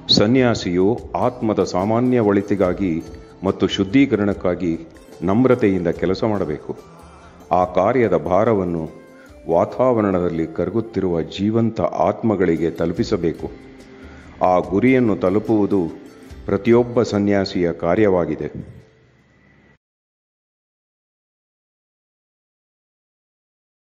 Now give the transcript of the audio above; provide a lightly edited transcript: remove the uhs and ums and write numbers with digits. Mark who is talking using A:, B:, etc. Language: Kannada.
A: ಸನ್ಯಾಸಿಯು ಆತ್ಮದ ಸಾಮಾನ್ಯ ಒಳಿತಿಗಾಗಿ ಮತ್ತು ಶುದ್ಧೀಕರಣಕ್ಕಾಗಿ ನಮ್ರತೆಯಿಂದ ಕೆಲಸ ಮಾಡಬೇಕು. ಆ ಕಾರ್ಯದ ಭಾರವನ್ನು ವಾತಾವರಣದಲ್ಲಿ ಕರಗುತ್ತಿರುವ ಜೀವಂತ ಆತ್ಮಗಳಿಗೆ ತಲುಪಿಸಬೇಕು. ಆ ಗುರಿಯನ್ನು ತಲುಪುವುದು ಪ್ರತಿಯೊಬ್ಬ ಸನ್ಯಾಸಿಯ ಕಾರ್ಯವಾಗಿದೆ.